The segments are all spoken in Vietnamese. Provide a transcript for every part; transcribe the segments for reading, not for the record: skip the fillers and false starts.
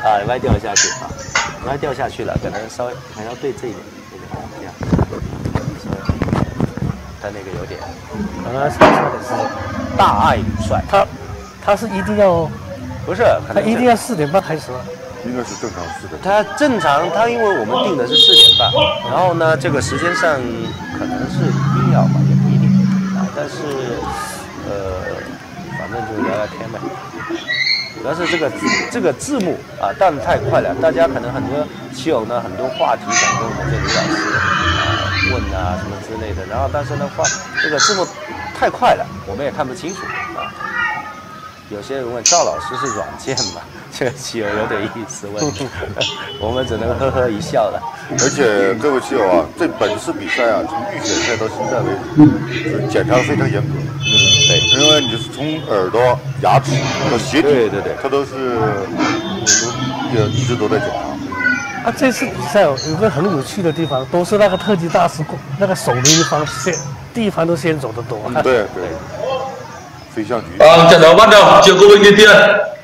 啊，歪掉下去啊，歪掉下去了，可能稍微还要对这一点，这样，稍微，他那个有点，他是大爱女帅， 他是一定要， 不是， 他一定要4点半开始吗？ 应该是正常4点。 他正常，他因为我们定的是4点半，然后呢，这个时间上可能是一定要吧，也不一定啊，但是反正就聊聊天呗。主要是这个字幕啊，但太快了，大家可能很多棋友呢，很多话题想跟我们这李老师问啊什么之类的，然后但是呢这个字幕太快了，我们也看不清楚啊。有些人问赵老师是软件吗？这个棋友有点意思问，我们只能呵呵一笑了。 而且各位棋友啊，这本次比赛啊，从预选赛到现在为止，是检查非常严格。 对， 因为你是从耳朵、牙齿到鞋底， 对， 它都是一直都在检查。 这次比赛有个很有趣的地方，都是那个特级大师那个守的地方都先走得多。 对，飞象局。 Trận đấu bắt đầu, Triệu Quốc Vinh đi tiên.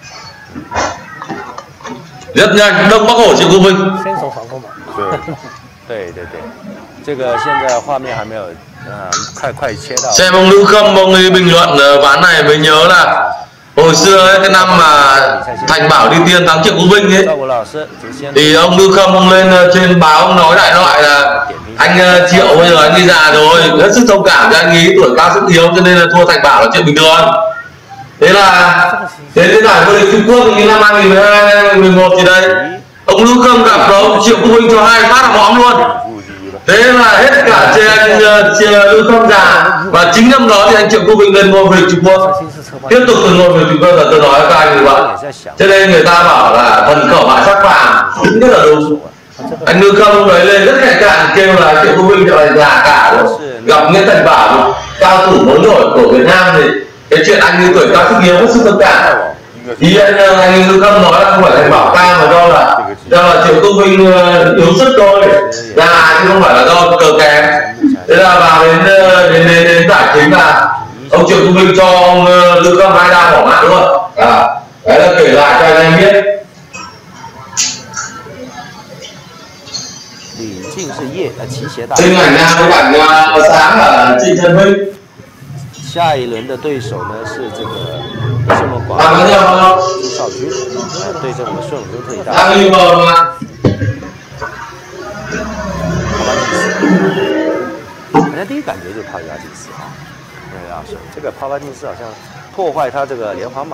Rất nhanh, Đông Bắc Hổ Triệu Quốc Vinh. 先手反攻嘛。 对，这个现在画面还没有，快切到。 Xem ông Lưu Khâm, ông ấy bình luận ván này mới nhớ là hồi xưa ấy, cái năm mà Thành Bảo đi tiên thắng Triệu Quốc Vinh ấy, thì ông Lưu Khâm ông lên trên báo ông nói đại loại là anh Triệu bây giờ anh đi già rồi, hết sức thông cảm cho anh ấy, tuổi cao sức yếu cho nên là thua Thành Bảo là chuyện bình thường. Thế là đến cái giải vô địch Trung Quốc như năm 2011 thì đây, ông Lưu Khâm gặp đấu Triệu Quốc Vinh cho 2 phát là mõm luôn. Thế là hết cả trên anh Lưu Khâm già, và chính năm đó thì anh Triệu Quốc Vinh lên ngôi vô địch Trung Quốc, tiếp tục từ ngôi vô địch Trung Quốc là tôi nói các anh như vậy. Cho nên người ta bảo là thần khẩu bại sắc vàng, đúng rất là đúng. Anh Lưu Khâm đấy lên rất cảnh cạn kêu là Triệu Quốc Vinh là già cả rồi, gặp Nguyễn Thành Bảo cao thủ mới nổi của Việt Nam thì cái chuyện anh ấy tuổi cao sức yếu hết sức thông cảm. Ý anh Lưu Khâm nói là không phải Thành Bảo cao mà do là Triệu Quốc Vinh yếu sức thôi, già chứ không phải là do cờ kém. Thế là vào đến giải chính là ông Triệu Quốc Vinh cho ông Lưu Khâm 2 đao bỏ mạng luôn. Đấy là kể lại cho anh em biết. 李靖是骑斜大。 Hình ảnh nào với ảnh sáng ở Trịnh Trần Vinh. 下一轮的对手呢是这个也是我们广州朱少军，对阵我们顺丰特级大师。好像第一感觉就是帕亚金斯啊，这个帕金斯好像破坏他这个连环马。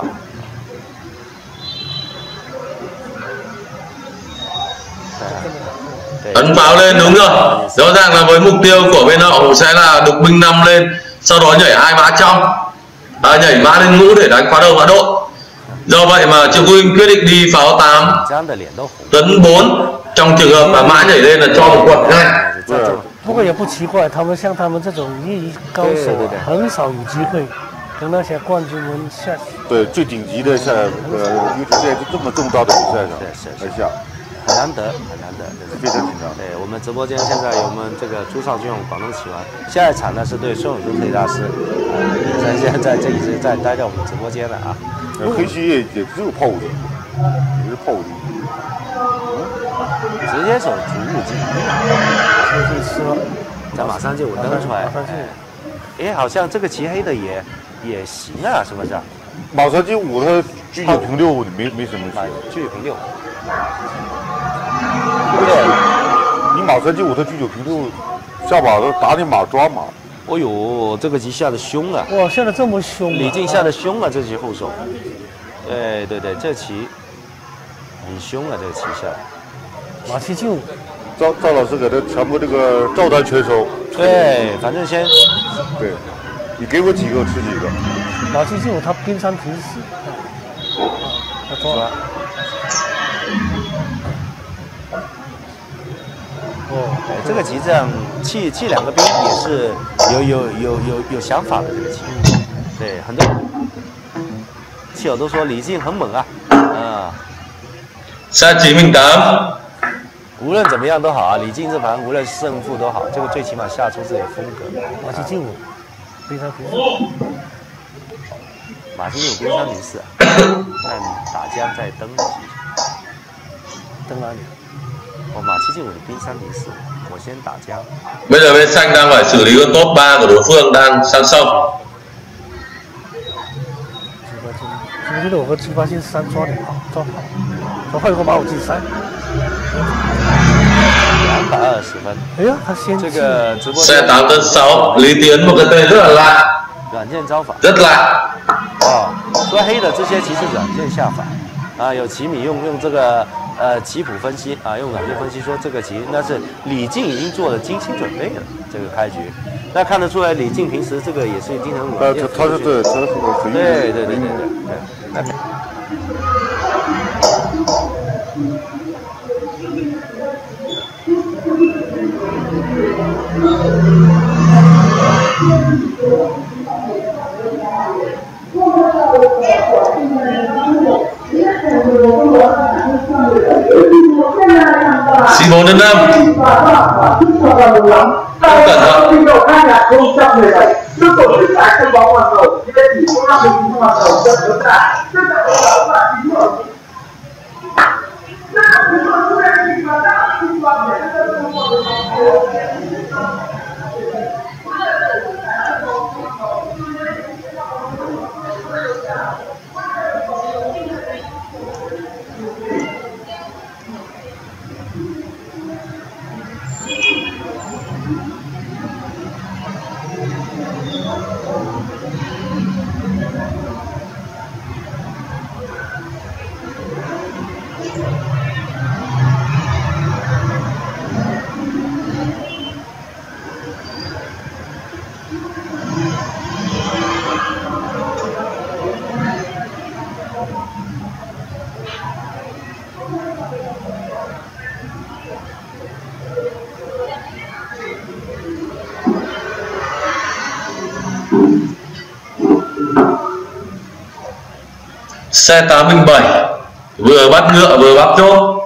Ấn báo lên đúng rồi, rõ ràng là với mục tiêu của bên họ sẽ là đục binh 5 lên, sau đó nhảy 2 mã trong, nhảy mã lên ngũ để đánh khóa đầu mã đội. Do vậy mà Triệu Quốc Vinh quyết định đi pháo 8 tấn 4, trong trường hợp mà mã nhảy lên là cho một quật ngay. 不过也不奇怪，像他们这种业余高手很少有机会跟那些冠军们下。 对，最顶级的在尤其在这么重大的比赛上而下。 很难得， 非常紧张。 对我们直播间现在有我们这个朱少军，我们广东棋王，下一场呢是对孙永珠特级大师，现在这一直在待在我们直播间了啊。 黑棋也只有炮五级，也是炮五级， 直接走主五级， 是了， 在马上就登出来。哎，好像这个骑黑的也行啊，是不是？ 马上就5，他居9平6没什么事。 居9平6。 对，你马3进5，他居9平6，下把都打你马抓马。 哦呦，这个棋下的凶啊！ 哇，下的这么凶！ 李靖下的凶啊，这棋后手。对，这棋很凶啊，这个棋下。 马7进5。 赵老师给他全部这个照单全收。 对，反正先。 对，你给我几个，我吃几个。 马7进5，他兵3平4。他抓了。 这个棋这样弃2个兵也是有想法的这个棋，对，很多棋友都说李靖很猛啊， 下棋命8。 无论怎么样都好啊，李靖这盘无论胜负都好，这个最起码下出自己的风格。 马7进5，兵3平4。 马7进5，兵3平4，看打将再登。 登哪里？ 马七进五兵304，我先打将。 Bây giờ bên xanh đang phải xử lý con top 3 của đối phương đang sang sông. 我觉得我和鸡巴进3抓点好，抓好，抓快给我把我进3。 220分。 哎呀，他先这个直播 Xe 8 tấn 6, Lý Tiến một cái tên rất là lạ. 软件招法。 rất lạ. 说黑的这些其实软件下法啊，有奇米用这个棋谱分析啊，用软件分析说这个棋那是李靖已经做了精心准备了这个开局，那看得出来李靖平时这个也是经常软件。 他是对，他是很对。 C4 đến 5. Cẩn thận. Được tổ chức tại sân bóng Hoàng Cầu, thì đây chỉ có 5 mình Hoàng Cầu trận đấu tại. Rất là có đó là chính rồi. Rất là chính rồi, chúng em chỉ là đã chính bằng để sân bóng Hoàng Cầu. Xe 807 vừa bắt ngựa vừa bắt chốt.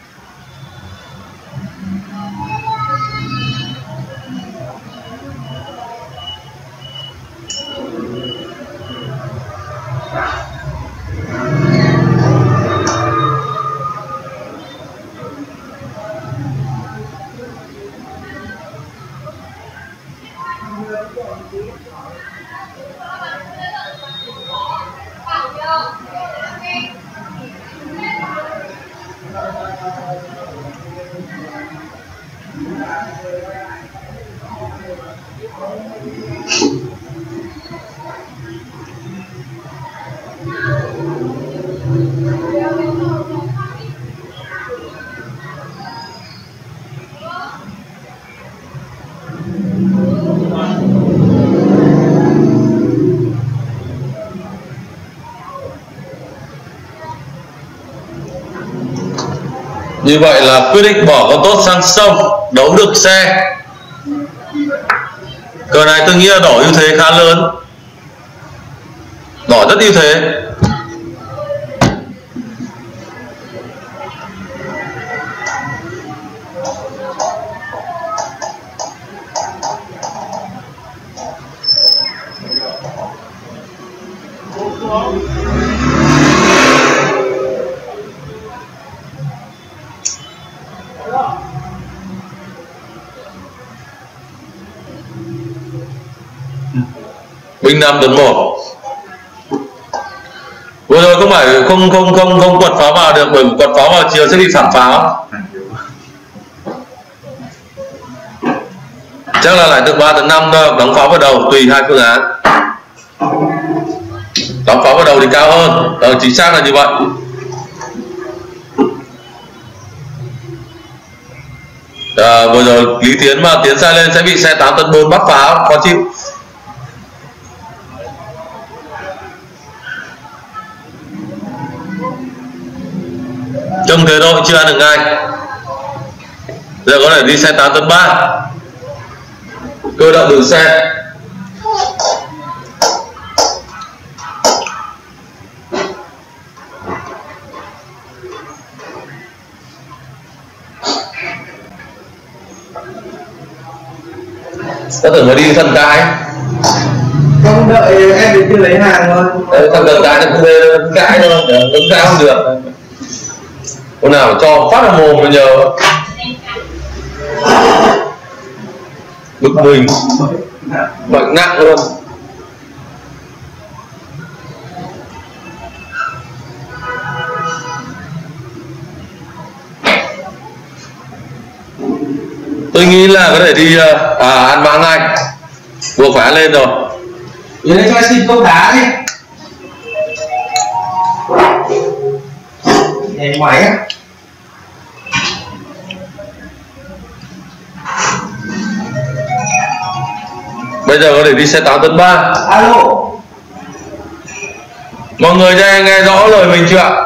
Như vậy là quyết định bỏ con tốt sang sông, đấu được xe. Cờ này tôi nghĩ là đỏ ưu thế khá lớn. Đỏ rất ưu thế. Binh 5 tuần 1. Vừa rồi không phải không quật pháo vào được, bởi quật pháo vào chiều sẽ bị phản pháo. Chắc là lại được 3 tuần 5 thôi, đóng pháo vào đầu tùy hai phương án. Đóng pháo vào đầu thì cao hơn, chính xác là như vậy. Vừa rồi Lý Tiến mà tiến sai lên sẽ bị xe 8 tuần 4 bắt pháo, khó chịu. Trông thế thôi chưa ăn được ngay. Giờ có thể đi xe 8 tấn 3. Cơ động đường xe. Có tưởng mà đi thân cái. Không đợi em đi chưa lấy hàng thôi. Thằng thân cái thì không về cãi đâu, ứng cãi không được. Hôm nào cho phát là mồm bây giờ bực mình, bệnh nặng luôn. Tôi nghĩ là có thể đi ăn mãng anh, buộc phải ăn lên rồi. Đi đây cho xin câu đá đi. Nhảy ngoài á. Bây giờ có thể đi xe 8 tấn 3. Alo. Mọi người nghe rõ lời mình chưa ạ?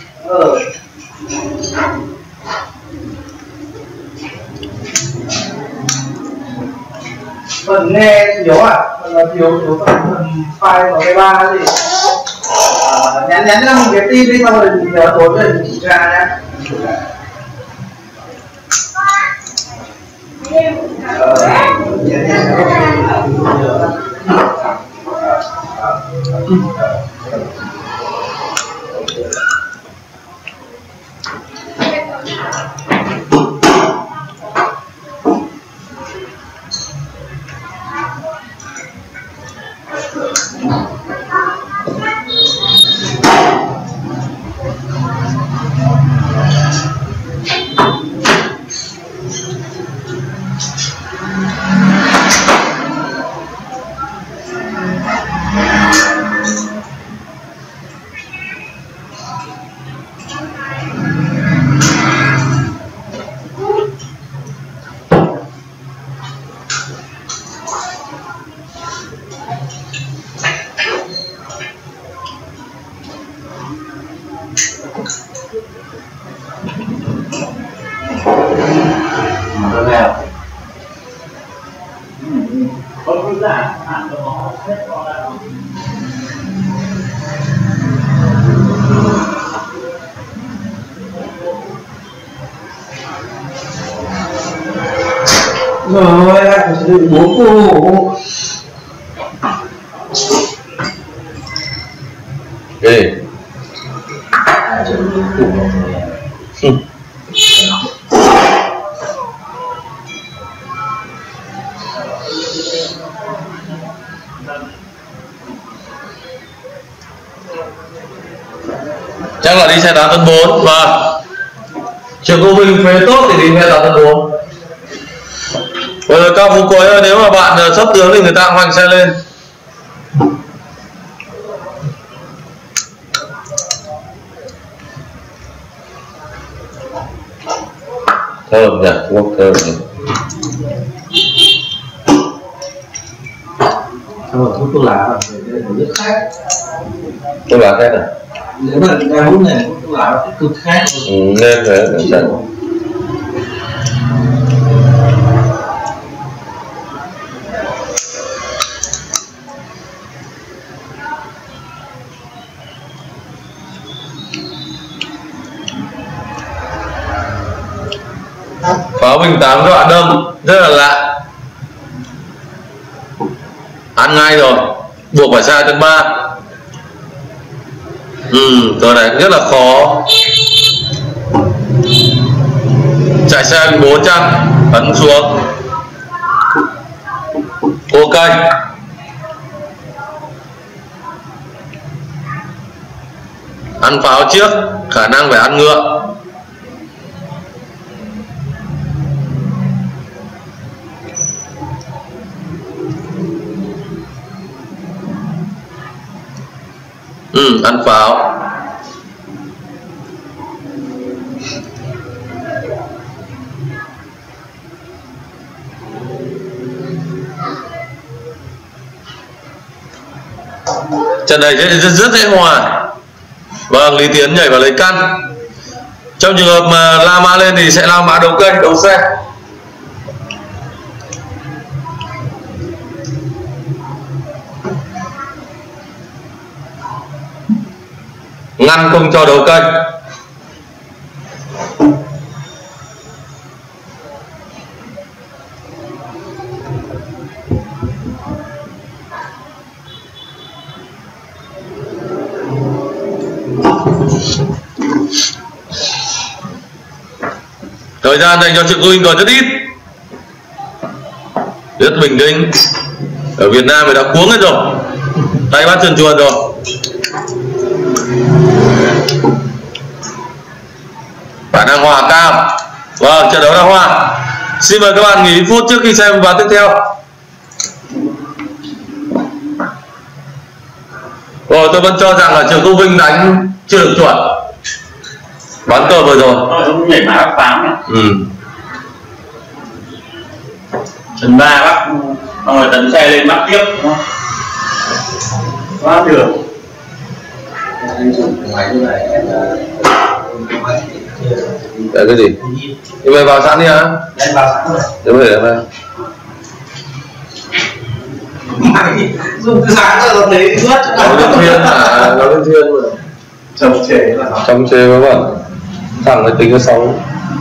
Phần nghe thiếu à? Phần là thiếu phần file của cái ba gì? Nhắn cho mình cái tin đi, xong rồi mình nhớ tối rồi mình kiểm tra nhé. Rồi, anh sẽ được 4 cô. Ê. Chắc là đi xe 8 tấn 4 và trường cô Vinh phế tốt thì đi xe 8 tấn 4. Bây giờ các phú quấy ơi, nếu mà bạn sắp tướng thì người ta cũng hoành xe lên. Thơm nhỉ, quốc thơm nhỉ. Thuốc lá rất khác. Thuốc lá khác à? Nếu mà người ta hút này thuốc lá cực khác. Nên thế để xem. Pháo bình 8 dọa đâm rất là lạ, ăn ngay rồi, buộc phải xa tầng 3.ตัวnày rất là khó, chạy xe bị 400 ấn xuống cô kênh. Ăn pháo trước, khả năng phải ăn ngựa. Ăn pháo. Trận này rất dễ hòa. Vâng, Lý Tiến nhảy vào lấy căn. Trong trường hợp mà la mã lên thì sẽ la mã đầu kênh, đầu xe. Ngăn không cho đầu kênh. Thời gian dành cho sự phụ huynh còn rất ít, rất bình tĩnh. Ở Việt Nam thì đã cuống hết rồi, tay bắt chân chuồn rồi. Bạn đang hòa cao. Vâng, trận đấu đang hòa. Xin mời các bạn nghỉ phút trước khi xem ván tiếp theo. Rồi tôi vẫn cho rằng là Trường Công Vinh đánh chưa được chuẩn. Ván cờ vừa rồi. Tôi nhảy mã bác 8 này. Trận 3 bác rồi tấn xe lên bắt tiếp đúng không? Quá được. Đấy cái gì? Thì mày vào sẵn đi hả? Đấy vào sẵn rồi. Đúng rồi đấy. Mày dùng từ sáng giờ nó thấy ướt. Nó lên thiên hả? Nó lên thiên rồi. Chồng chế là sao? Chồng chế với bạn. Thằng mới tính có 6.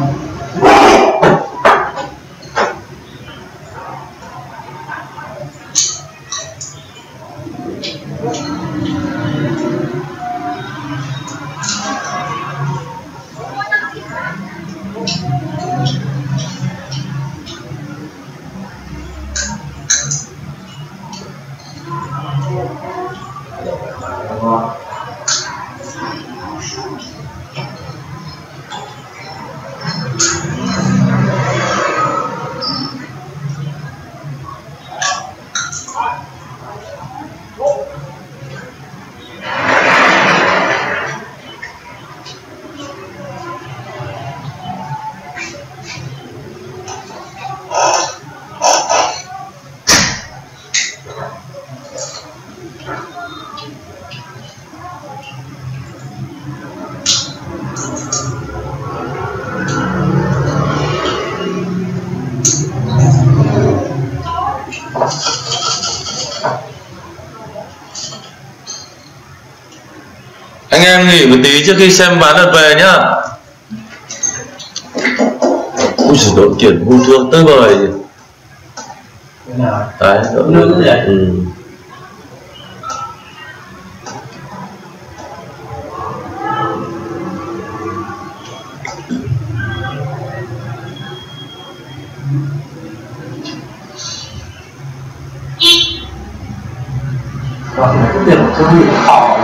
Anh em nghỉ một tí trước khi xem ván lượt về nhá. Ui giời, đội tuyển hút thuốc tới bời gì. Đấy, đội nước gì vậy? Còn cái tiền cho bị khó.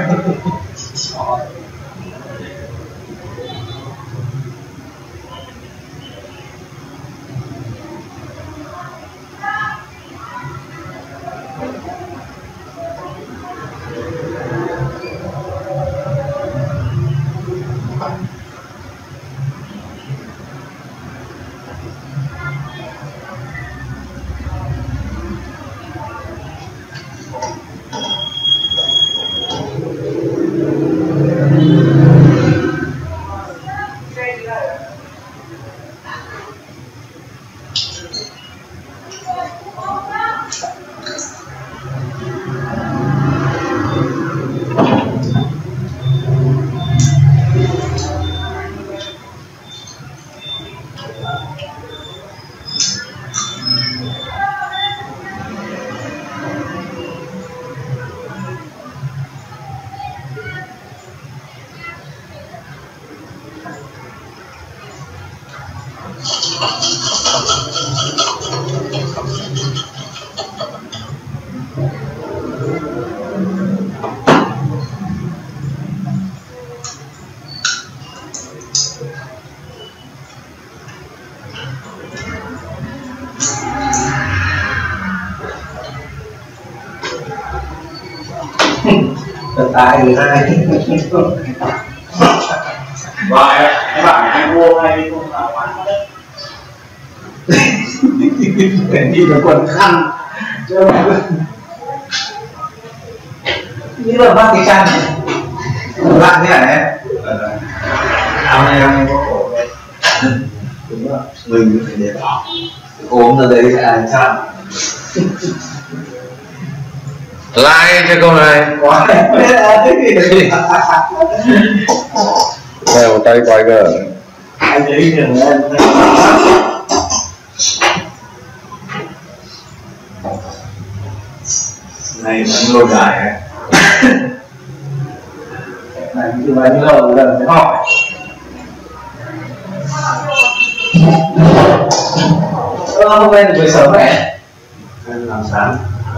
Tại người ta rồi các bạn hay mua hay không nào quán đấy đi vào quần khăn cho như là bác cái chăn bạn thế này áo này có cổ đây đúng rồi mình phải để bỏ ốm ra đấy là chăn Like cho câu này. Đây một tay quay cơ. Anh ấy đừng lên. Này vẫn lâu dài. Này từ bao nhiêu lâu lần mới hỏi. Hôm nay được về sớm vậy? Làm sáng.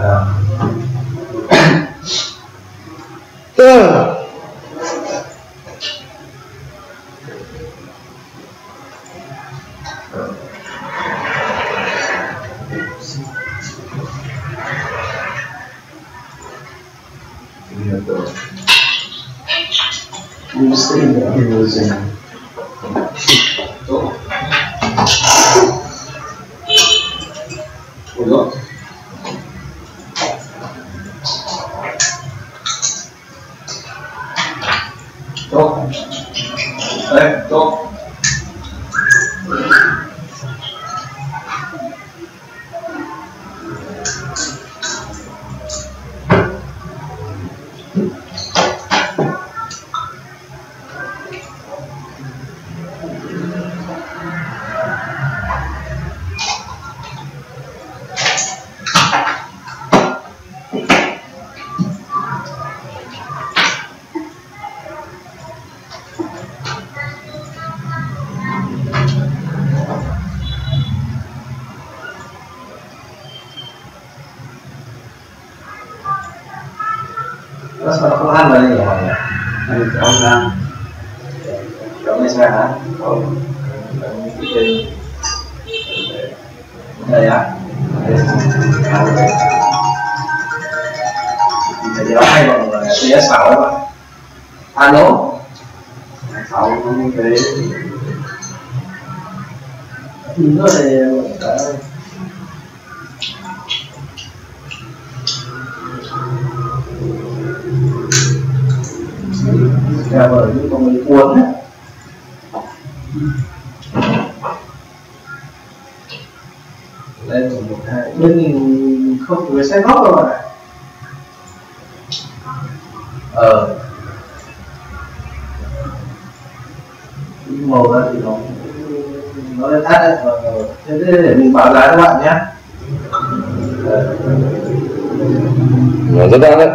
You see that he was in. Tốt. Đấy, tốt. Nó sao không ăn vào đây rồi nhỉ? Anh cho ông ăn. Cho mấy xe hả? Không. Đây á. Bây giờ hay bọn là PS6 ấy bạn. Alo. 6 không cái. Nó thì là bởi những con người cuốn ấy. Lên một một hai bên mình không phải xem góc đâu bạn ạ. Màu đó thì nó lên tắt đấy. Thế để mình báo giá cho bạn nhé. Nó rất đắt đấy.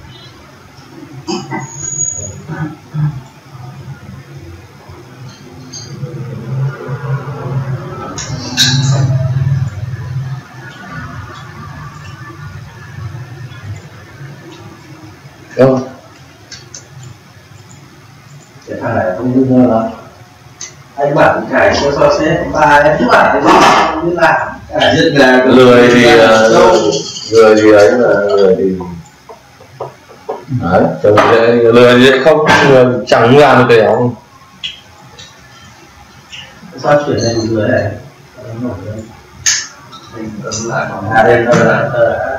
Không. Cái thằng này không biết đâu lắm. Anh bảo cải cho xe ba anh bảo không biết làm. Rất là Lười thì ấy là lười thì đấy, chồng lười thì không chẳng làm được cái đó. Sao chuyển lên một người này? Mình cấm lại còn đây thôi là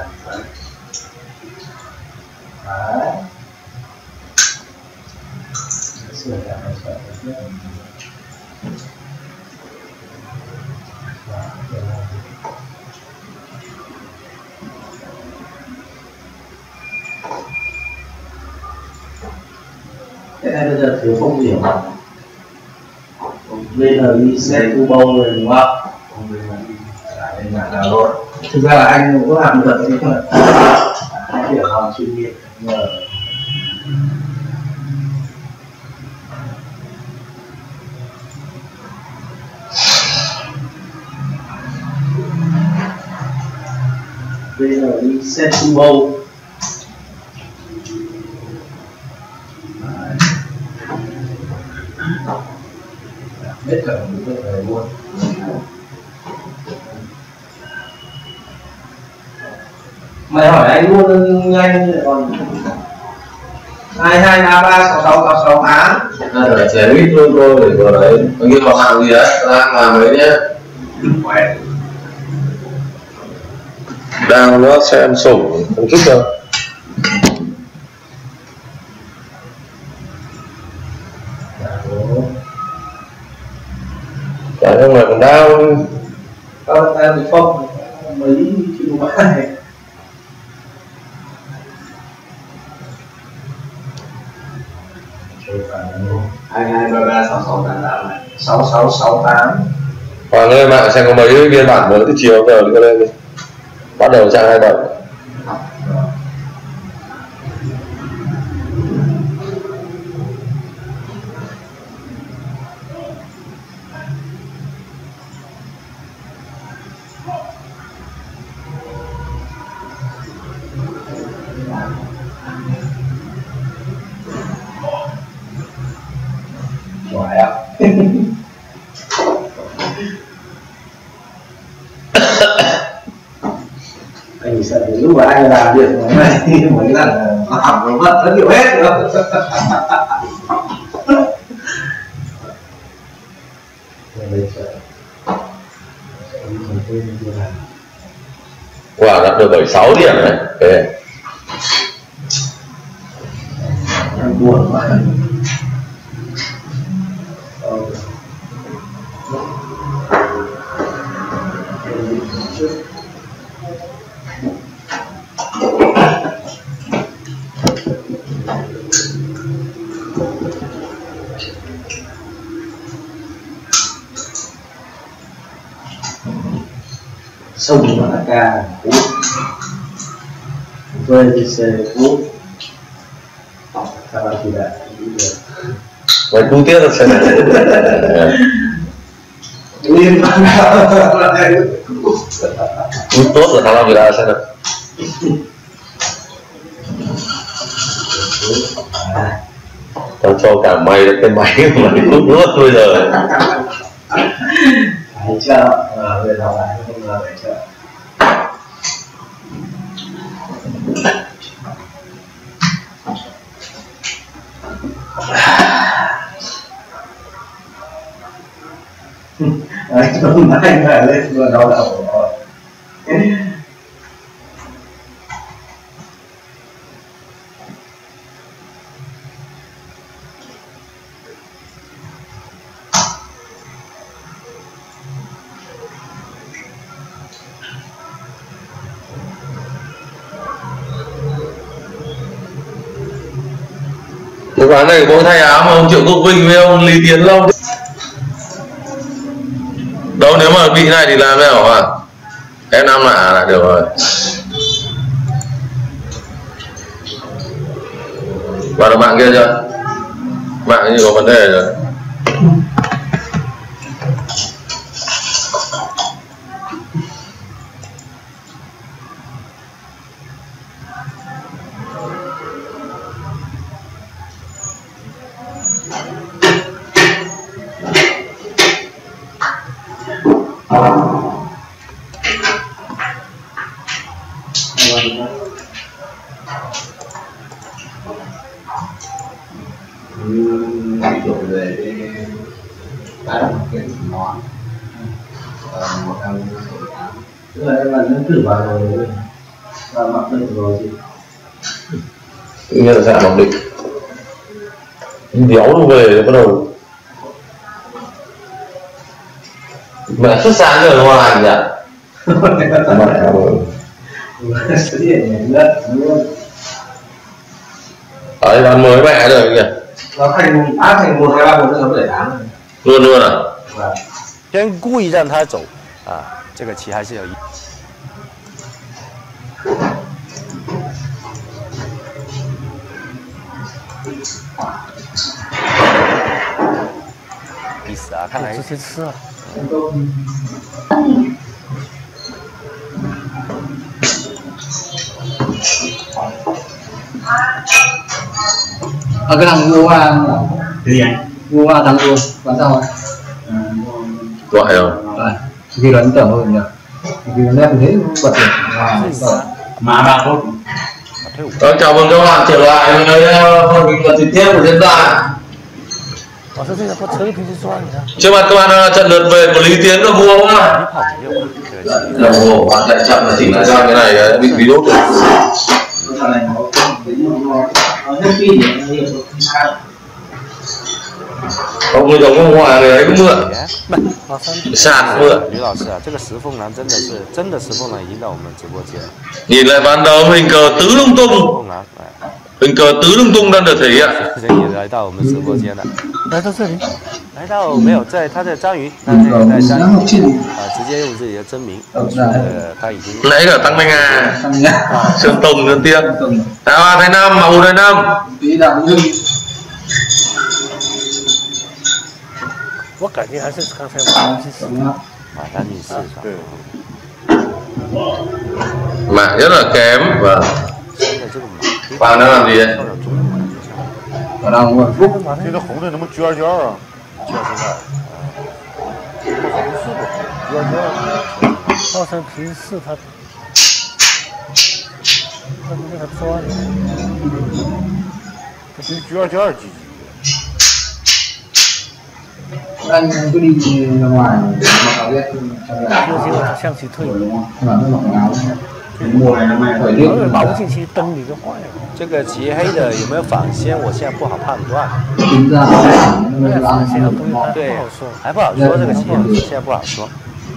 đấy. Sửa lại một sợi tiếp. Cái này bây giờ thiếu không hiểu mà. Bây giờ đi xe tu bầu rồi đúng không? Không bây giờ đi trả lên mạng nào rồi. Thực ra là anh cũng làm được chứ không phải hiểu hoàn chuyên nghiệp. Bây giờ đi xe tu bầu. Biết cả một cái về luôn. Mày hỏi anh luôn nhanh còn 22336666 Là chén ít luôn thôi để vào đấy. Có như có hàng gì đấy, đang làm đấy nhé. Đang nó xem sổ không chút đâu. Cả trong này còn đau. Tao thì không mấy triệu bài. Hai ba ba sáu sáu tám tám này 6668. Hoàng ơi, mạng xem có mấy biên bản mới từ chiều giờ đi lên đi. Bắt đầu trang 27. Anh sợ lúc mà anh làm việc này mấy lần nó học nó mất rất nhiều hết nữa. Wow, đạt được 76 điểm này. Okay. Buồn quá. Sông mà ca cú với xe cú các bạn thì đã Vậy cú tiếp là xe này liên quan cú tốt là thằng nào người ta xe này tao cho cả mày cái máy mà đi cút nuốt bây giờ phải chờ về đầu lại không ngờ phải chờ. Đấy, hôm nay về lên vừa đau đầu rồi. cái quán này có thay áo mà ông Triệu Quốc Vinh với ông Lý Tiến Long đâu, nếu mà vị này thì làm nào hả? Em năm là được rồi. Vào được mạng kia chưa? Mạng như có vấn đề rồi. Đổ về cái cái món một ăn tức là em ăn thử vào rồi và mặc định rồi gì tự nhiên là sao mặc định béo nó về bắt đầu mẹ xuất sáng rồi ngon lành nhỉ. xuất hiện rất luôn đấy bán mới mẹ rồi kìa, nó thành áp thành 1, 2, 3, 4 nó để án luôn luôn à. 先故意让他走啊，这个棋还是有意思啊，看来直接吃啊。 cái thằng mua qua gì vậy? Mua qua thằng mua bán sao rồi? Gọi rồi. Vì nó tưởng hơn nhỉ? Vì nó nét thế bật được. Mà bà tốt. Chào mừng các bạn trở lại với phần bình luận trực tiếp của diễn đàn. Trước mặt các bạn là trận lượt về của Lý Tiến và Vua quá. Đồng hồ bạn chạy chậm là chỉnh lại ra cái này bị virus rồi. Không người giống ông Hòa người ấy cũng mượn sạt mượn. 吕老师啊，这个石凤兰真的石凤兰已经到我们直播间。 Nhìn lại ván đấu hình cờ tứ lung tung, hình cờ tứ lung tung đang được thể hiện. 人也来到我们直播间了， 来到这里， 来到没有在他在章鱼，他这个在章鱼直接用自己的真名，他已经 Nãy cả Tăng Minh Hà, Sơn Tùng, Sơn Tiên, Thái Hoa, Thái Nam, Màu Thái Nam. 我感觉还是刚才我们去吃。 马丹女士是吧？ Mạng rất là kém và 现在这个马 Hoàng đang làm gì đấy? 跳到中路了， ở đâu luôn? 现在红的能不能卷卷啊？ 炮山平四他不给他抓的， 这是922机。 anh cứ đi ra ngoài mà biết 向其退， mùa này năm nay thời tiết 保不进去灯你就坏了。 这个漆黑的有没有仿仙，我现在不好判断。 tính ra 现在不对好说， 还不好说这个漆，现在不好说。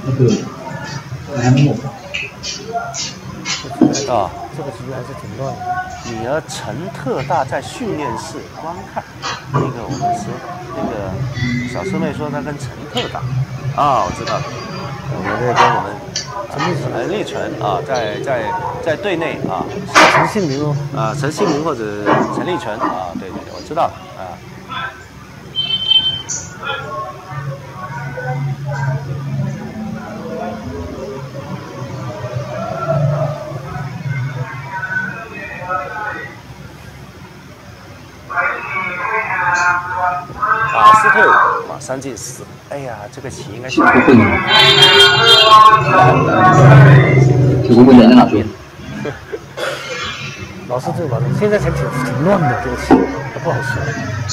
啊， 这个局还是挺乱的。 女儿陈特大在训练室观看，那个我们说那个小师妹说她跟陈特大，啊，我知道了，我们这跟我们陈立纯啊，在队内啊， 陈信明哦， 啊，陈信明或者陈立纯啊，对，我知道了啊。斯退伍，马上进4。哎呀，这个棋应该下。 就不会连在哪去？ 老是这个玩意，现在才挺乱的，这个棋不好说。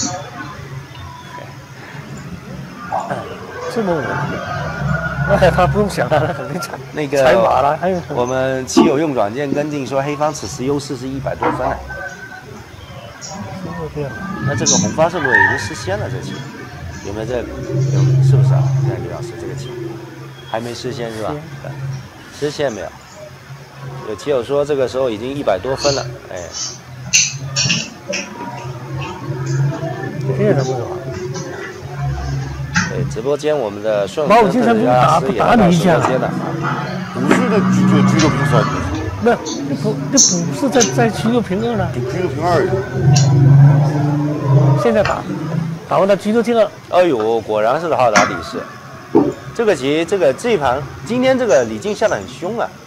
这么稳，那他不用想了，他肯定那个踩马了。还有我们棋友用软件跟进说，黑方此时优势是100多分了。那这个红方是不是已经实现了？这棋有没有这个？有，是不是啊？现在李老师这个棋还没实现是吧？实现没有？有棋友说这个时候已经100多分了，哎。 现在怎么走？ 对，直播间我们的顺把我经常不打你一下， 不是的，就俱乐部赛。 那不是在俱乐部平2了， 就俱乐部2。 现在打完了俱乐部2。 哎呦，果然是好打底式。这个棋，这一盘，今天这个李靖下得很凶啊。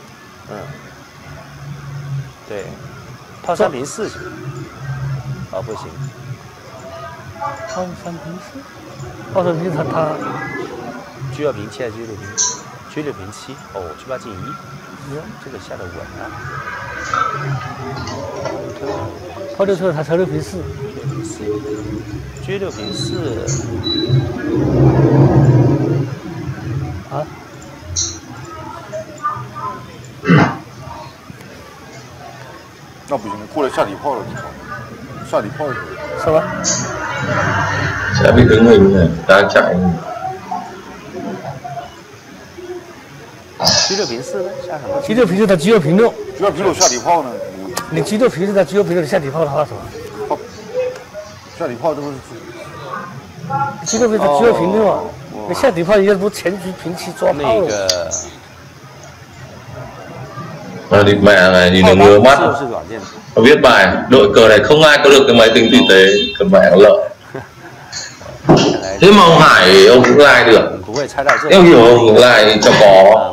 对，炮3平4行。哦，不行。 炮3平4，炮3平4他车2平7还是车6平7？哦，车8进1。这个下得稳啊！ 炮6车他车6平4， 车6平4 啊！ 那不行，过来下底炮了，下底炮什么？ sẽ bị đứng hình này, đang chạy. 车6平4呢？下什么？ 车6平4他车6平6， 车6平6下底炮呢？ 你车6平4他车6平6，你下底炮的话什么？ 下底炮这不是？ 车6平他车6平6啊！你下底炮人家不前局平7抓炮了？ 那个。 Địt mẹ này nhìn nó ngứa mắt. Nó viết bài đội cờ này không ai có được cái máy tính tinh tế, cần mẹ nó lợi. Thế mà ông Hải ông cũng like được. Em hiểu ông cũng like cho có.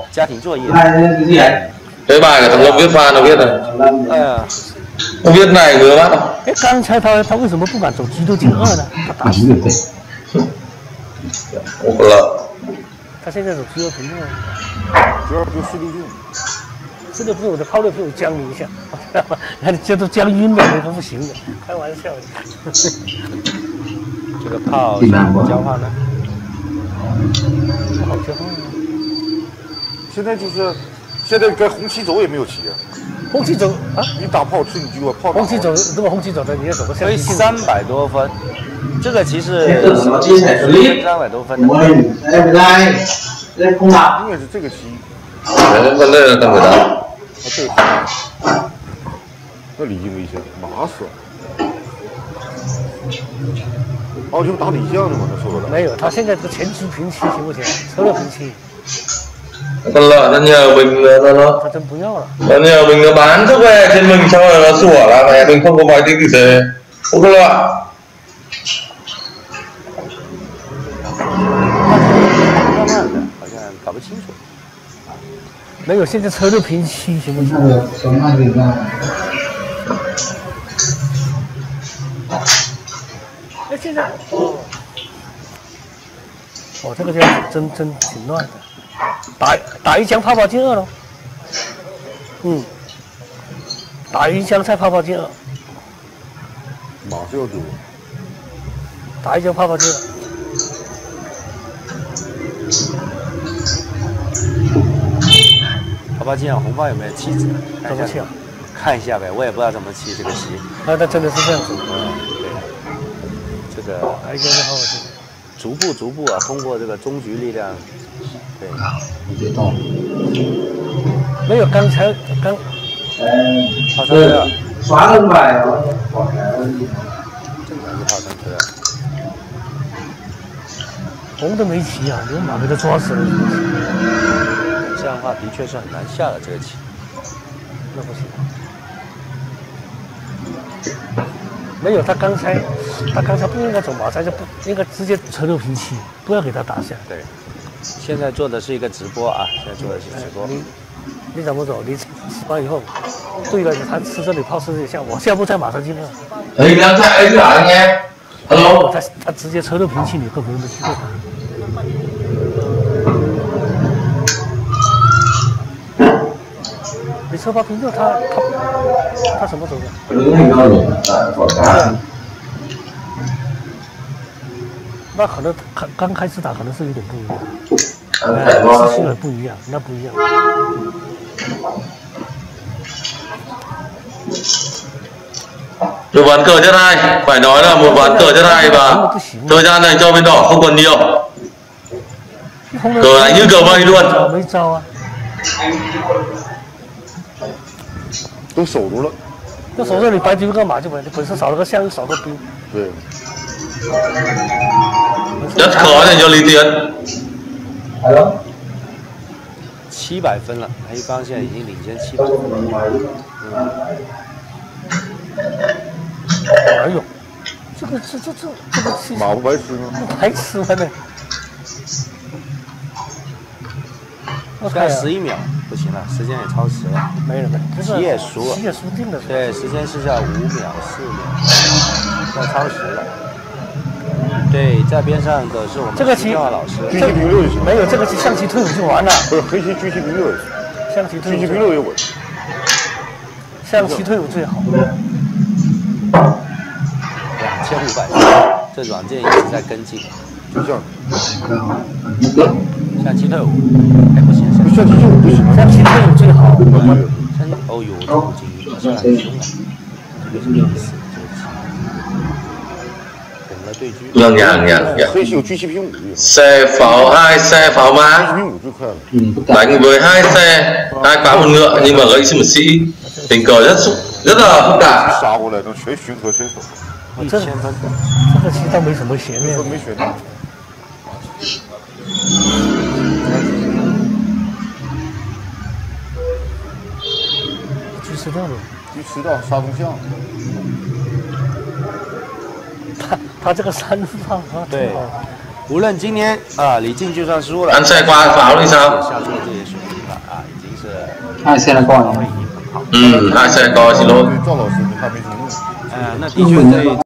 Cái bài của thằng Lâm viết pha nó viết này. Ông viết này ngứa mắt không? 哎，刚才他为什么不敢走局斗进2呢？他打死了。 我不乐。 他现在走局斗平6。 主要就4-6进。 这个不是我的炮6被我将你一下，那你这都将晕了，那都不行的，开玩笑的。 这个炮交换呢？ 不好交换。 现在就是现在该红旗走也没有旗啊。 红旗走啊？ 你打炮吃你就炮。 红旗走，如果红旗走的，你要走个所以300多分，这个其实300多分的。 因为是这个旗。 vấn đề là cần phải đá. 对，那李靖危险，麻死了。哦，就打李将的嘛，他说的。 没有，他现在这个前局平7行不行？车6平7。 Con lợn nó nhờ mình nó. 他真不要了。 Nó nhờ mình nó bán thuốc về trên mình xong rồi nó sủa là mẹ mình không có máy tính gì thế. Không có lợn. 慢慢的，好像搞不清楚。 没有，现在车6平7行不行？哎，现在哦， 哦，这个就真挺乱的。打一枪泡泡进2喽。嗯，打一枪再泡泡进2。 马上就打一枪泡泡进2。 泡泡进2，红炮有没有棋子？ 怎么棋啊？ 看一下呗，我也不知道怎么棋这个棋。 那真的是这样子。 对，这个打一枪再泡泡进2。 逐步啊，通过这个中局力量，对， 别动。 没有刚才炮上推2， xóa lưng bài rồi. 正常是炮上推2。 红的没棋啊，有马给他抓死了。 这样的话的确是很难下的这个棋。 那不行。没有，他刚才不应该走马赛，就不应该直接车六平棋，不要给他打下。 对，现在做的是一个直播啊，现在做的是直播。 你怎么走？你吃完以后，对了，他吃这里炮吃这里下，我下步再马上进2。 Ấy đang chạy cái hả anh em? Alo. 他直接车六平棋，你根本没机会打。你车8平6，他什么走的？那可能刚开始打可能是有点不一样，秩序也不一样，那不一样。 Một ván cờ rất hay, phải nói là một ván cờ rất hay và thời gian dành cho bên đỏ không còn nhiều. Cờ này như cờ mây luôn. 没招啊， 都守住了。 那守着你白丢个马就没，你本身少了个象，少个兵。 对。 Rất khó dành cho Lý Tiến. 700分了，黑方现在已经领先700分了。 哎呦，这个马不白吃吗？ 白吃了呢。 现在11秒，不行了，时间也超时了。 没了， 棋也输了， 棋也输定了。 对，时间是在5秒、4秒，要超时了。对，在边上的是我们这个棋老师， 车7平6就行。 没有这个棋，象棋退5就完了。 不是黑棋车7平6也行， 象棋退车7平6也稳。 象棋退5最好。 2500，这软件一直在跟进。 就这样。 象棋退5，哎不行， 象棋退5不行， 象棋退5最好。 象棋，哦呦，这五金好像很凶啊，这个是意思，这个棋。我们的对局。 Nhằng. 黑棋有车7平5。 Xe pháo 2 xe pháo má. 7平5最快了。 Đánh với 2 xe, 2 pháo 1 ngựa nhưng mà gãy một sĩ. Tình cờ rất là phức tạp. 杀过来能全巡河全守。 1000分， 这个棋倒没什么悬念， 没悬念。 车吃掉了， 车吃掉杀中象。 他这个3放啊， 对，无论今天啊李靖就算输了， Ăn xe qua pháo thì 下 sao? 出了这些水平了啊，已经是 2 xe là con. 已经很好。 2 xe co xin lỗi. 赵老师，你还没什么用。 那的确这。